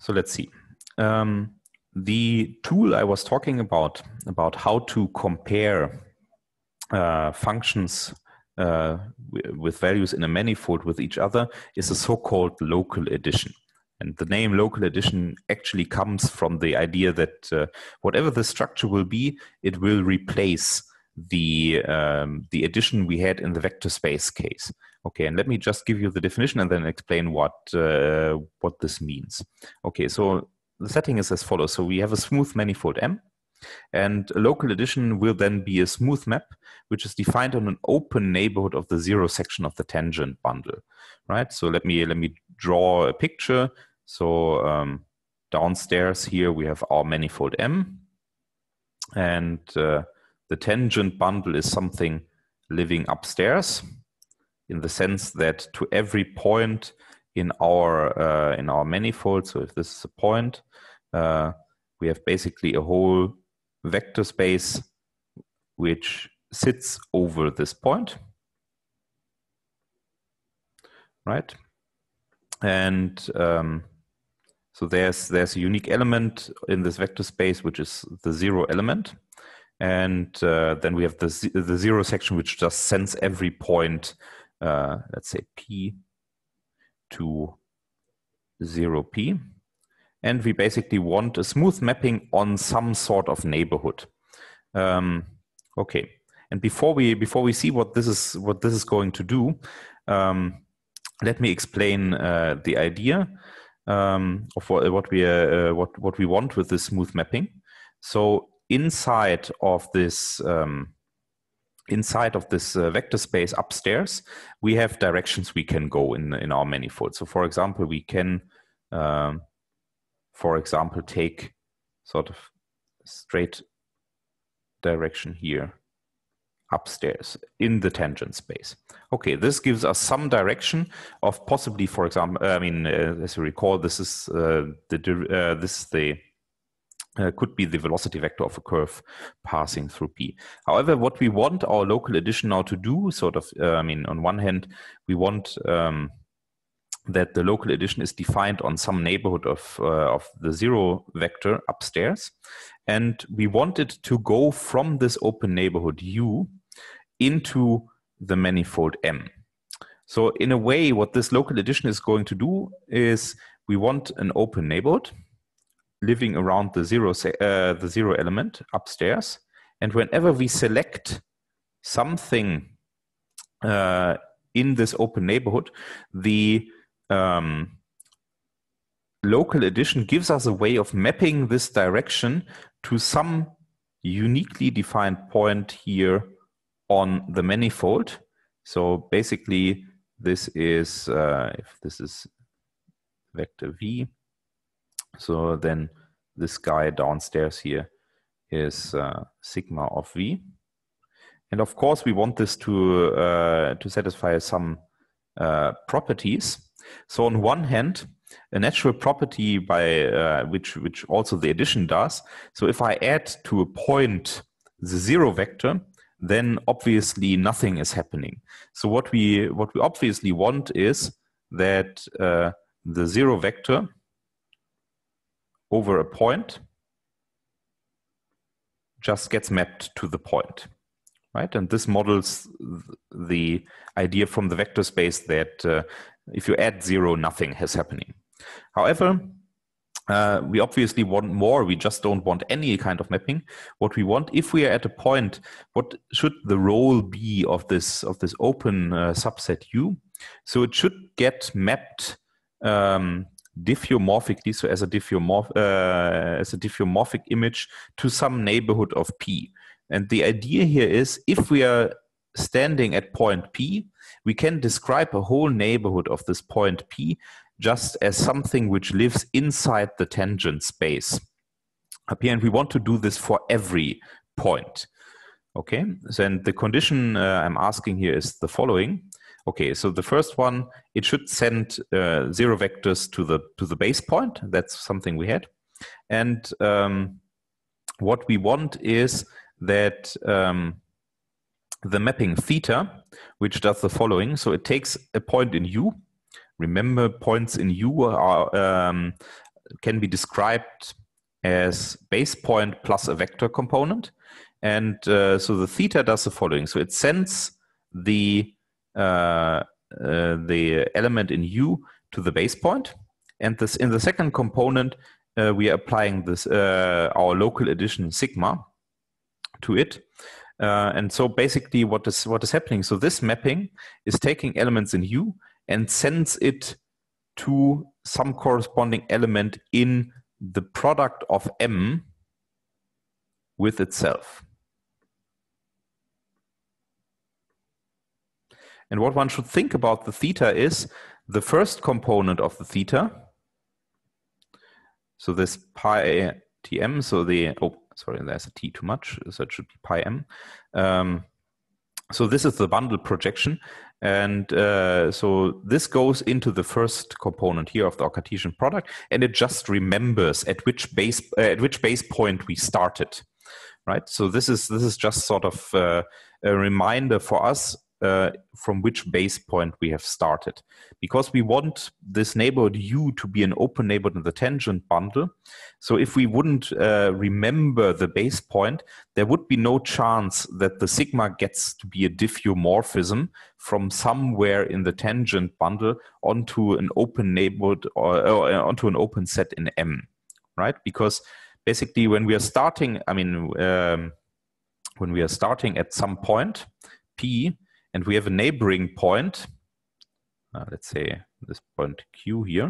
So let's see. The tool I was talking about how to compare functions with values in a manifold with each other is a so-called local addition. And the name local addition actually comes from the idea that whatever the structure will be, it will replace the addition we had in the vector space case. Okay, and let me just give you the definition and then explain what this means. Okay, so the setting is as follows. So we have a smooth manifold M, and a local addition will then be a smooth map, which is defined on an open neighborhood of the zero section of the tangent bundle, right? So let me draw a picture. So downstairs here we have our manifold M, and the tangent bundle is something living upstairs, in the sense that to every point in our manifold, so if this is a point, we have basically a whole vector space which sits over this point, right? And so there's a unique element in this vector space, which is the zero element. And then we have the zero section, which just sends every point, let's say P to 0P. And we basically want a smooth mapping on some sort of neighborhood. Okay, and before we see what this is going to do, let me explain the idea of what we want with this smooth mapping. So inside of this vector space upstairs, we have directions we can go in our manifold. So for example, we can take sort of straight direction here upstairs in the tangent space. Okay, this gives us some direction of possibly, for example, as you recall, this is could be the velocity vector of a curve passing through P. However, what we want our local addition now to do, sort of, on one hand, we want that the local addition is defined on some neighborhood of the zero vector upstairs, and we want it to go from this open neighborhood U into the manifold M. So in a way, what this local addition is going to do is we want an open neighborhood living around the zero element upstairs, and whenever we select something in this open neighborhood, the local addition gives us a way of mapping this direction to some uniquely defined point here on the manifold. So basically, this is if this is vector V, so then this guy downstairs here is sigma of V, and of course we want this to satisfy some properties. So on one hand, a natural property by which also the addition does. So if I add to a point the zero vector, then obviously nothing is happening. So what we obviously want is that the zero vector over a point just gets mapped to the point, right? And this models the idea from the vector space that if you add zero, nothing is happening. However, we obviously want more. We just don't want any kind of mapping. What we want, if we are at a point, what should the role be of this open subset U? So it should get mapped diffeomorphically, so as a diffeomorphic image to some neighborhood of P. And the idea here is, if we are standing at point P, we can describe a whole neighborhood of this point P just as something which lives inside the tangent space up here, and we want to do this for every point. Okay, then the condition I'm asking here is the following. Okay, so the first one, it should send zero vectors to the base point. That's something we had. And what we want is that the mapping theta, which does the following. So it takes a point in U. Remember, points in U are can be described as base point plus a vector component. And so the theta does the following. So it sends the element in U to the base point. And this in the second component, we are applying this our local addition sigma to it. And so basically what is happening, so this mapping is taking elements in U and sends it to some corresponding element in the product of M with itself. And what one should think about the theta is the first component of the theta. So this pi tm, so the, oh, sorry, there's a t too much, so it should be pi m. So this is the bundle projection. And so this goes into the first component here of the Cartesian product, and it just remembers at which base point we started, right? So this is just sort of a reminder for us from which base point we have started, because we want this neighborhood U to be an open neighborhood in the tangent bundle. So if we wouldn't remember the base point, there would be no chance that the sigma gets to be a diffeomorphism from somewhere in the tangent bundle onto an open neighborhood or onto an open set in M, right? Because basically when we are starting, when we are starting at some point P, and we have a neighboring point, let's say this point Q here,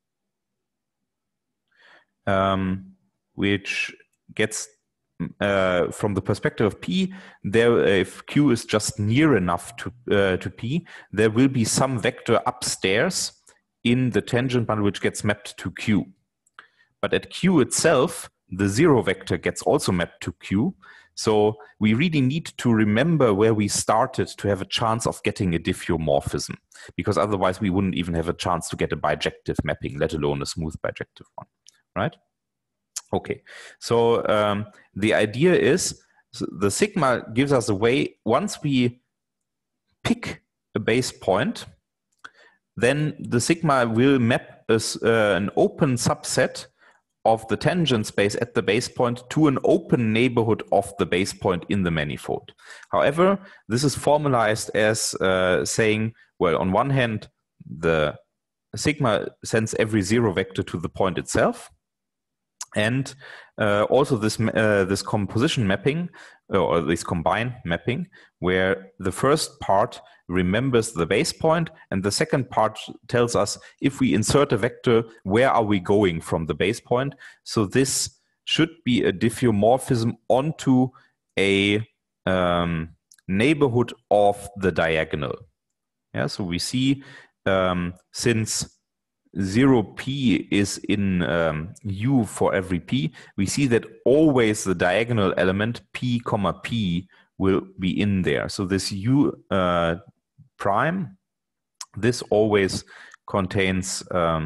which gets, from the perspective of P, there, if Q is just near enough to P, there will be some vector upstairs in the tangent bundle which gets mapped to Q. But at Q itself, the zero vector gets also mapped to Q. So we really need to remember where we started to have a chance of getting a diffeomorphism, because otherwise we wouldn't even have a chance to get a bijective mapping, let alone a smooth bijective one, right? Okay, so the idea is the sigma gives us a way, once we pick a base point, then the sigma will map us an open subset of the tangent space at the base point to an open neighborhood of the base point in the manifold. However, this is formalized as saying, well, on one hand, the sigma sends every zero vector to the point itself, and also this composition mapping, or this combine mapping, where the first part remembers the base point, and the second part tells us if we insert a vector, where are we going from the base point. So this should be a diffeomorphism onto a neighborhood of the diagonal. Yeah, so we see since 0p is in U for every p, we see that always the diagonal element p comma p will be in there. So this U prime, this always contains, so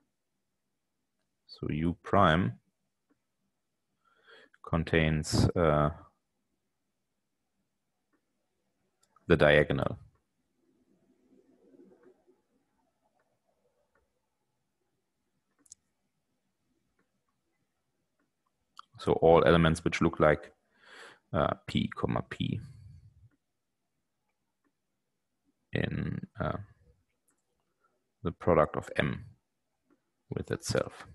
U prime contains the diagonal. So all elements which look like p comma p in the product of M with itself.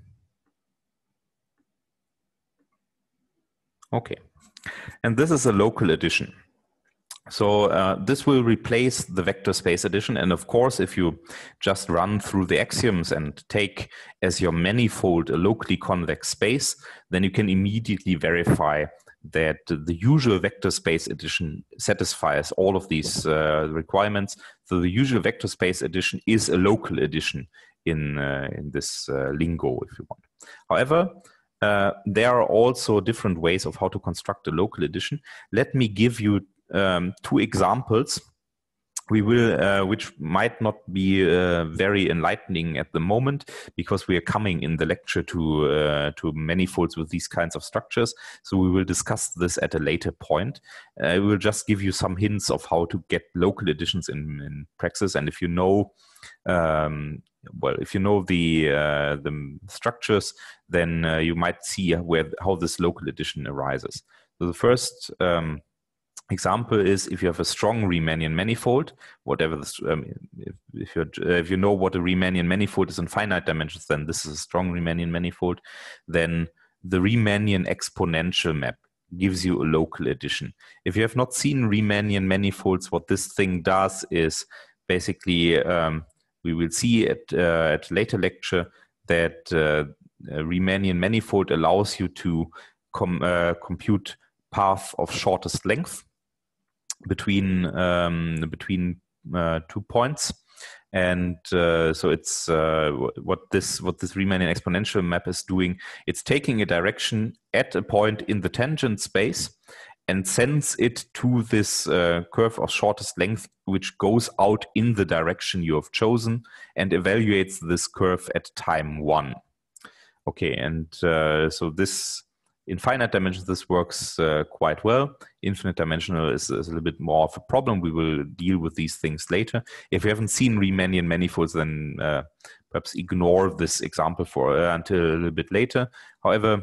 Okay, and this is a local addition. So this will replace the vector space addition. And of course, if you just run through the axioms and take as your manifold a locally convex space, then you can immediately verify that the usual vector space addition satisfies all of these requirements. So the usual vector space addition is a local addition in this lingo, if you want. However, there are also different ways of how to construct a local addition. Let me give you two examples we will, which might not be very enlightening at the moment, because we are coming in the lecture to manifolds with these kinds of structures. So we will discuss this at a later point. I will just give you some hints of how to get local additions in Praxis, and if you know, if you know the structures, then you might see how this local addition arises. So the first example is if you have a strong Riemannian manifold, whatever this, if you know what a Riemannian manifold is in finite dimensions, then this is a strong Riemannian manifold. Then the Riemannian exponential map gives you a local addition. If you have not seen Riemannian manifolds, what this thing does is basically, we will see at a later lecture that a Riemannian manifold allows you to compute path of shortest length between 2 points, and so it's what this Riemannian exponential map is doing. It's taking a direction at a point in the tangent space and sends it to this curve of shortest length, which goes out in the direction you have chosen and evaluates this curve at time 1. Okay, and so this, in finite dimensions, this works quite well. Infinite dimensional is a little bit more of a problem. We will deal with these things later. If you haven't seen Riemannian manifolds, then perhaps ignore this example for until a little bit later. However,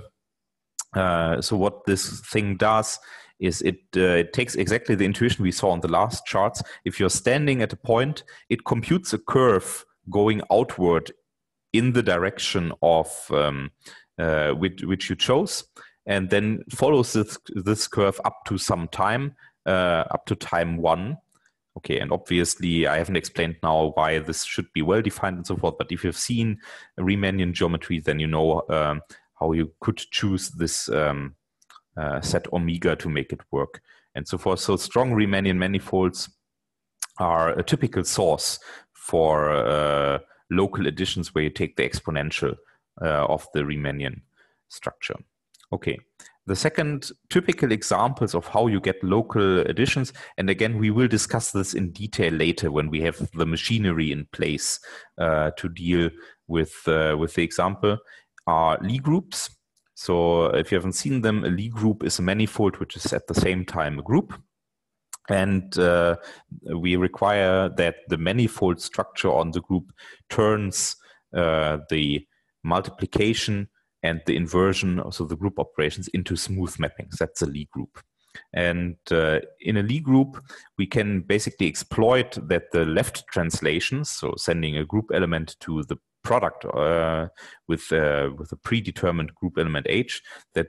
so what this thing does is it takes exactly the intuition we saw on the last charts. If you're standing at a point, it computes a curve going outward in the direction of which you chose, and then follows this curve up to some time, up to time 1. Okay, and obviously I haven't explained now why this should be well defined and so forth, but if you've seen Riemannian geometry, then you know how you could choose this set omega to make it work and so forth. So strong Riemannian manifolds are a typical source for local additions where you take the exponential of the Riemannian structure. Okay, the second typical examples of how you get local additions, and again, we will discuss this in detail later when we have the machinery in place to deal with the example, are Lie groups. So if you haven't seen them, a Lie group is a manifold which is at the same time a group. And we require that the manifold structure on the group turns the multiplication and the inversion, also the group operations, into smooth mappings. That's a Lie group. And in a Lie group, we can basically exploit that the left translations, so sending a group element to the product with a predetermined group element H, that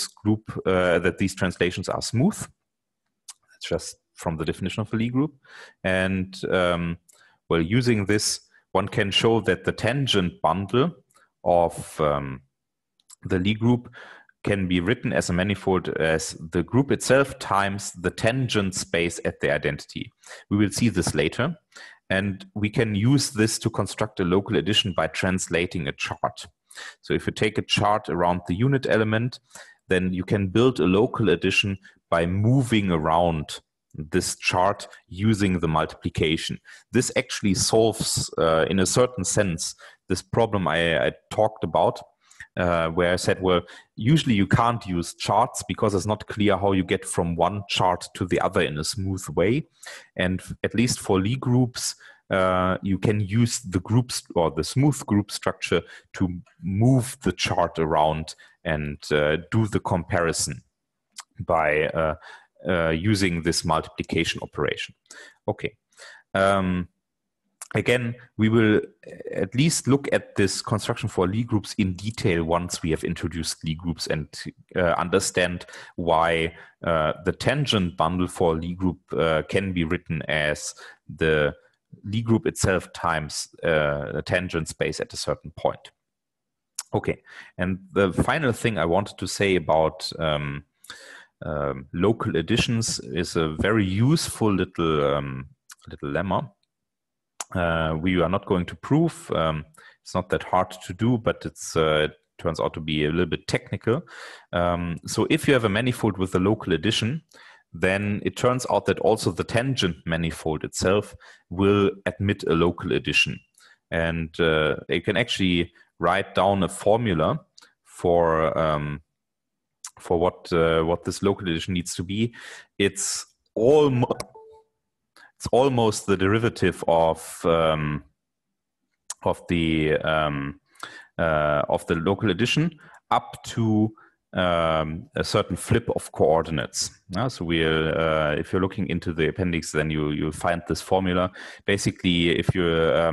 these translations are smooth. It's just from the definition of a Lie group. And well, using this, one can show that the tangent bundle of the Lie group can be written as a manifold as the group itself times the tangent space at the identity. We will see this later. And we can use this to construct a local addition by translating a chart. So if you take a chart around the unit element, then you can build a local addition by moving around this chart using the multiplication. This actually solves, in a certain sense, this problem I talked about, where I said, well, usually you can't use charts because it's not clear how you get from one chart to the other in a smooth way. And at least for Lie groups, you can use the groups or the smooth group structure to move the chart around and do the comparison by using this multiplication operation. Okay. Again, we will at least look at this construction for Lie groups in detail once we have introduced Lie groups and understand why the tangent bundle for Lie group can be written as the Lie group itself times a tangent space at a certain point. Okay, and the final thing I wanted to say about local additions is a very useful little lemma. We are not going to prove. It's not that hard to do, but it turns out to be a little bit technical. So if you have a manifold with a local addition, then it turns out that also the tangent manifold itself will admit a local addition. And you can actually write down a formula for what this local addition needs to be. It's almost the derivative of the local addition up to a certain flip of coordinates. So we'll, if you're looking into the appendix, then you'll find this formula. Basically, if you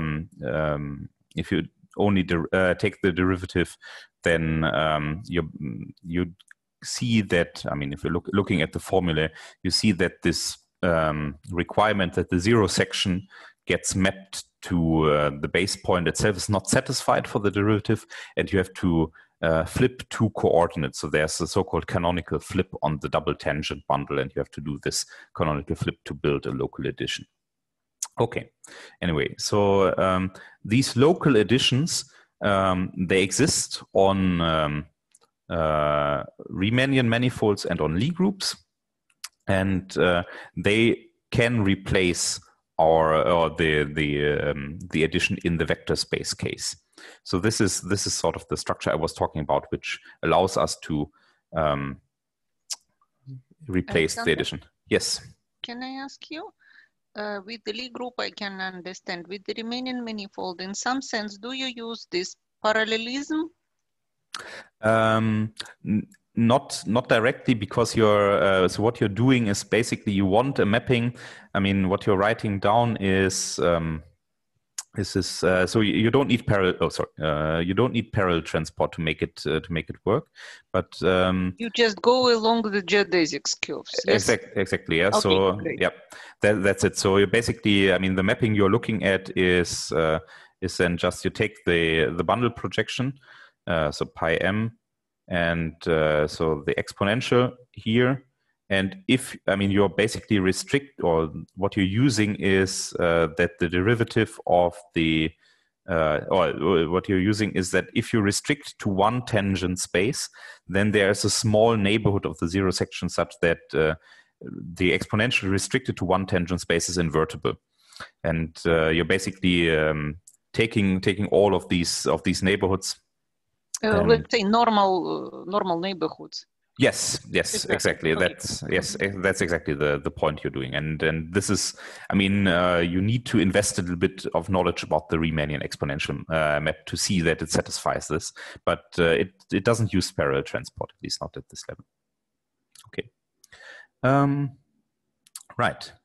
only take the derivative, then you see that. I mean, if you're looking at the formula, you see that this requirement that the zero section gets mapped to the base point itself is not satisfied for the derivative, and you have to flip two coordinates. So there's a so-called canonical flip on the double tangent bundle, and you have to do this canonical flip to build a local addition. Okay, anyway, so these local additions, they exist on Riemannian manifolds and on Lie groups, and they can replace the addition in the vector space case. So this is sort of the structure I was talking about, which allows us to replace the addition. Yes. Can I ask you? With the Lie group, I can understand. With the Riemannian manifold, in some sense, do you use this parallelism? Not directly, because you're so what you're doing is basically you want a mapping. I mean, what you're writing down is this. So you don't need parallel. Oh, sorry. You don't need parallel transport to make it work. But you just go along the geodesics curves. Yes? Exactly. Yeah. Okay, so great. Yeah, that's it. So you basically, I mean, the mapping you're looking at is then just you take the bundle projection, so pi m. And so the exponential here, and if, I mean, you're basically or what you're using is that the derivative of the, or what you're using is that if you restrict to one tangent space, then there's a small neighborhood of the zero section such that the exponential restricted to one tangent space is invertible. And you're basically taking all of these neighborhoods. Let's say normal neighborhoods. Yes, exactly. Okay. That's exactly the point you're doing, and this is, I mean, you need to invest a little bit of knowledge about the Riemannian exponential map to see that it satisfies this, but it doesn't use parallel transport, at least not at this level. Okay, right.